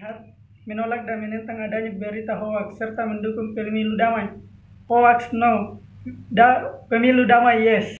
Lihat, menolak dan menentang adanya berita hoax serta mendukung pemilu damai. Hoax no, pemilu damai yes.